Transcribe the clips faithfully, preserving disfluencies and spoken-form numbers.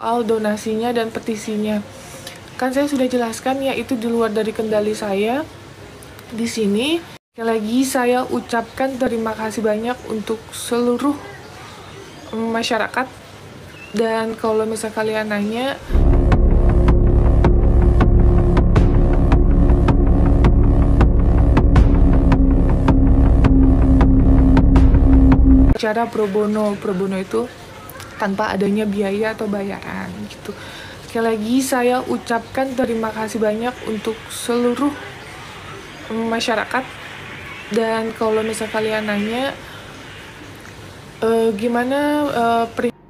Soal donasinya dan petisinya, kan saya sudah jelaskan ya, itu di luar dari kendali saya. Di sini sekali lagi saya ucapkan terima kasih banyak untuk seluruh masyarakat. Dan kalau misalnya kalian nanya, cara pro bono, pro bono itu tanpa adanya biaya atau bayaran gitu. Sekali lagi saya ucapkan terima kasih banyak untuk seluruh masyarakat. Dan kalau misalnya kalian nanya uh, gimana uh,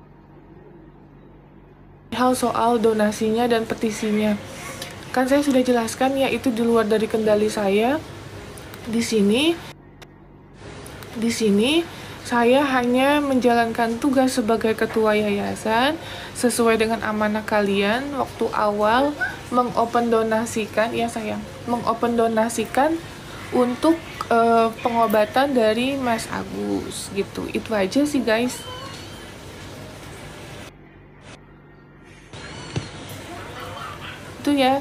perihal soal donasinya dan petisinya, kan saya sudah jelaskan ya, itu di luar dari kendali saya. Di sini di sini saya hanya menjalankan tugas sebagai ketua yayasan sesuai dengan amanah kalian waktu awal mengopen donasikan, ya sayang, mengopen donasikan untuk uh, pengobatan dari Mas Agus gitu. Itu aja sih guys. Itu ya.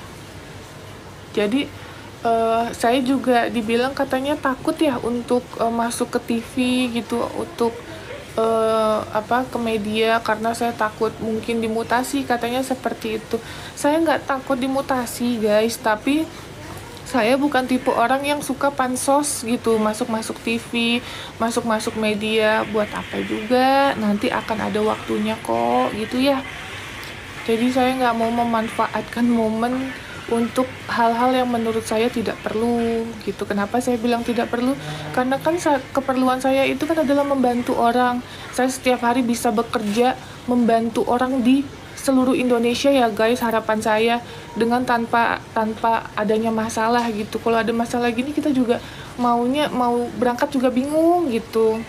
Jadi Uh, saya juga dibilang katanya takut ya untuk uh, masuk ke T V gitu, untuk uh, apa ke media, karena saya takut mungkin dimutasi, katanya seperti itu. Saya nggak takut dimutasi guys, tapi saya bukan tipe orang yang suka pansos gitu, masuk-masuk T V, masuk-masuk media, buat apa juga, nanti akan ada waktunya kok gitu ya. Jadi saya nggak mau memanfaatkan momen untuk hal-hal yang menurut saya tidak perlu gitu. Kenapa saya bilang tidak perlu? Karena kan keperluan saya itu kan adalah membantu orang. Saya setiap hari bisa bekerja membantu orang di seluruh Indonesia ya guys. Harapan saya dengan tanpa tanpa adanya masalah gitu. Kalau ada masalah gini kita juga maunya mau berangkat juga bingung gitu.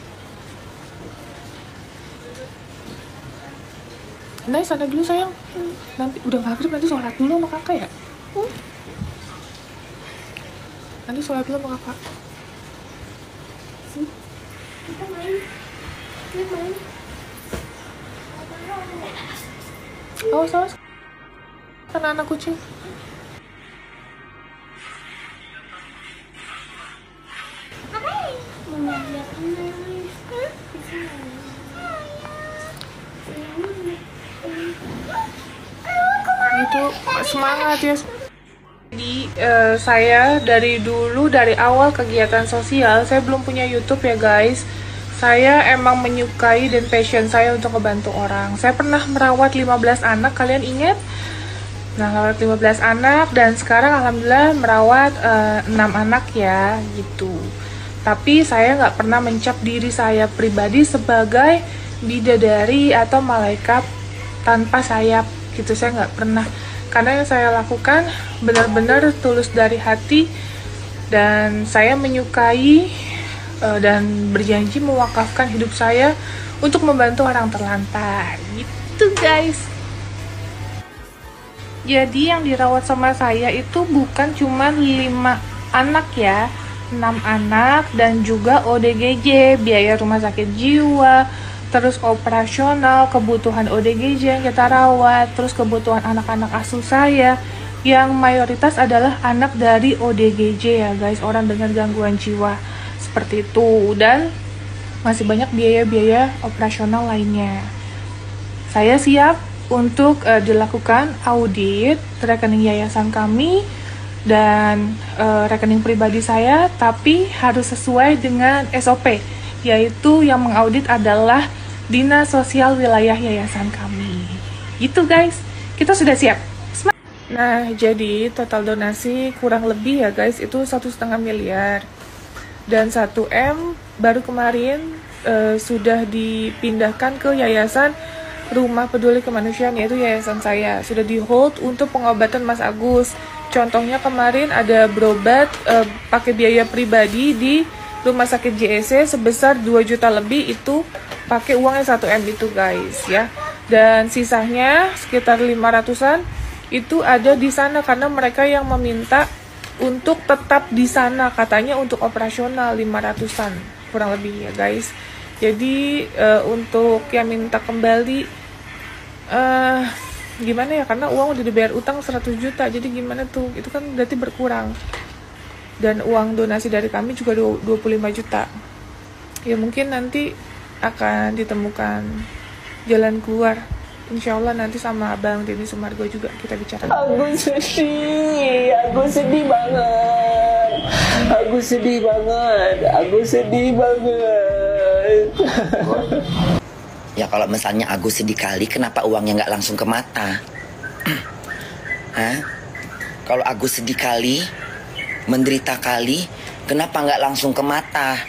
Nah, sana dulu sayang. Nanti udah maghrib, nanti sholat dulu sama kakak ya. Hmm? Nanti sholat dulu sama kakak. Kita main. Kita main. Awas, awas. Karena anak kucing. Apa ini? Mama lihat ini. Itu semangat ya. Jadi uh, saya dari dulu, dari awal kegiatan sosial, saya belum punya YouTube ya guys. Saya emang menyukai dan passion saya untuk membantu orang. Saya pernah merawat lima belas anak, kalian ingat? Nah, merawat lima belas anak, dan sekarang alhamdulillah merawat uh, enam anak ya gitu. Tapi saya nggak pernah mencap diri saya pribadi sebagai bidadari atau malaikat tanpa sayap gitu, saya nggak pernah. Karena yang saya lakukan benar-benar tulus dari hati, dan saya menyukai uh, dan berjanji mewakafkan hidup saya untuk membantu orang terlantar gitu guys. Jadi yang dirawat sama saya itu bukan cuma lima anak ya, enam anak, dan juga O D G J, biaya rumah sakit jiwa, terus operasional, kebutuhan O D G J yang kita rawat, terus kebutuhan anak-anak asuh saya, yang mayoritas adalah anak dari O D G J ya guys, orang dengan gangguan jiwa seperti itu, dan masih banyak biaya-biaya operasional lainnya. Saya siap untuk uh, dilakukan audit rekening yayasan kami dan uh, rekening pribadi saya, tapi harus sesuai dengan S O P, yaitu yang mengaudit adalah Dinas Sosial Wilayah Yayasan kami. Gitu guys, kita sudah siap. Nah, jadi total donasi kurang lebih ya guys, itu satu setengah miliar. Dan satu M baru kemarin uh, sudah dipindahkan ke Yayasan Rumah Peduli Kemanusiaan, yaitu yayasan saya. Sudah di hold untuk pengobatan Mas Agus. Contohnya kemarin ada berobat uh, pakai biaya pribadi di Rumah Sakit J S C sebesar dua juta lebih, itu pakai uangnya satu M itu guys ya. Dan sisanya sekitar lima ratusan itu ada di sana karena mereka yang meminta untuk tetap di sana, katanya untuk operasional lima ratusan kurang lebih ya guys. Jadi uh, untuk yang minta kembali eh gimana ya, karena uang udah dibayar utang seratus juta, jadi gimana tuh, itu kan berarti berkurang. Dan uang donasi dari kami juga dua puluh lima juta. Ya mungkin nanti akan ditemukan jalan keluar, insya Allah nanti sama Abang Denny Sumargo juga kita bicara. Aku sedih, aku sedih banget, aku sedih banget, aku sedih banget. Ya kalau misalnya Agus sedih kali, kenapa uangnya nggak langsung ke mata? Hah? Kalau Agus sedih kali, menderita kali, kenapa nggak langsung ke mata?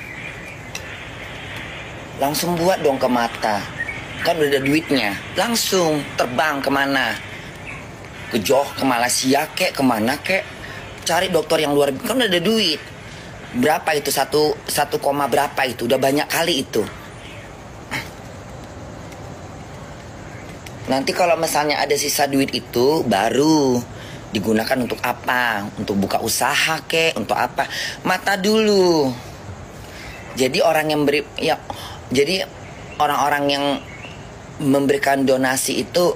Langsung buat dong ke mata. Kan udah ada duitnya, langsung terbang kemana? Ke Johor, ke Malaysia kek, kemana kek? Cari dokter yang luar biasa, kan udah ada duit. Berapa itu, satu, satu koma berapa itu, udah banyak kali itu. Nanti kalau misalnya ada sisa duit itu, baru digunakan untuk apa? Untuk buka usaha kek, untuk apa? Mata dulu. Jadi orang yang beri, ya, jadi orang-orang yang memberikan donasi itu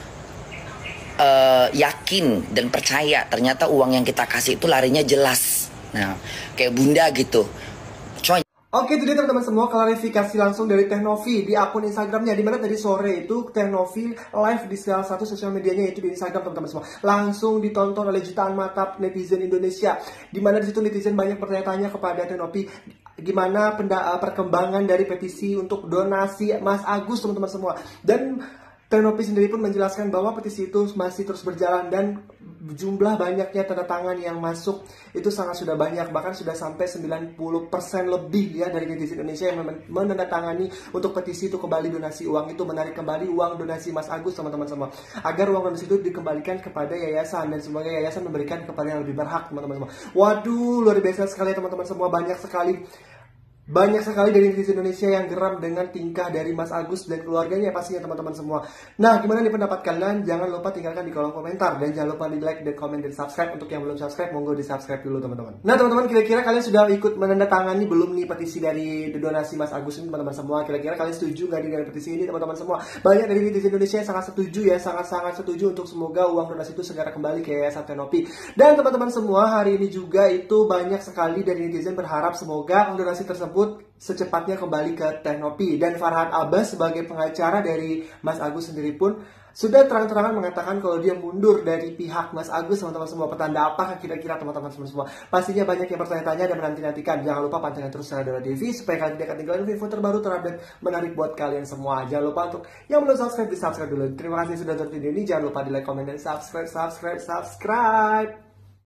uh, yakin dan percaya ternyata uang yang kita kasih itu larinya jelas. Nah, kayak Bunda gitu. Coy. Oke, itu dia teman-teman semua klarifikasi langsung dari Teh Novi di akun Instagramnya. Dimana tadi sore itu Teh Novi live di salah satu sosial medianya, yaitu di Instagram teman-teman semua. Langsung ditonton oleh jutaan mata netizen Indonesia. Dimana di situ netizen banyak bertanya-tanya kepada Teh Novi gimana perkembangan dari petisi untuk donasi Mas Agus teman-teman semua. Dan Teh Novi sendiri pun menjelaskan bahwa petisi itu masih terus berjalan dan jumlah banyaknya tanda tangan yang masuk itu sangat sudah banyak, bahkan sudah sampai sembilan puluh persen lebih ya dari netizen Indonesia yang menandatangani untuk petisi itu kembali donasi uang itu, menarik kembali uang donasi Mas Agus teman-teman semua, agar uang donasi itu dikembalikan kepada yayasan dan sebagai yayasan memberikan kepada yang lebih berhak teman-teman semua. Waduh, luar biasa sekali teman-teman semua, banyak sekali Banyak sekali dari netizen Indonesia yang geram dengan tingkah dari Mas Agus dan keluarganya pastinya teman-teman semua. Nah, gimana nih pendapat kalian? Jangan lupa tinggalkan di kolom komentar. Dan jangan lupa di like, dan komen, dan subscribe. Untuk yang belum subscribe, monggo di subscribe dulu teman-teman. Nah teman-teman, kira-kira kalian sudah ikut menandatangani belum nih petisi dari donasi Mas Agus ini teman-teman semua? Kira-kira kalian setuju nggak dengan petisi ini teman-teman semua? Banyak dari netizen Indonesia yang sangat setuju ya, sangat-sangat setuju untuk semoga uang donasi itu segera kembali ke Yayasan Teh Novi. Dan teman-teman semua, hari ini juga itu banyak sekali dari netizen berharap semoga donasi tersebut secepatnya kembali ke Teh Novi. Dan Farhad Abbas sebagai pengacara dari Mas Agus sendiri pun sudah terang-terangan mengatakan kalau dia mundur dari pihak Mas Agus teman-teman semua. Petanda apa kira-kira teman-teman semua? Pastinya banyak yang bertanya-tanya dan menanti-nantikan. Jangan lupa pantengin terus Saradara T V supaya kalian tidak ketinggalan info terbaru terupdate menarik buat kalian semua. Jangan lupa untuk yang belum subscribe di subscribe dulu. Terima kasih sudah nonton video ini. Jangan lupa di like, komen, dan subscribe, subscribe, subscribe.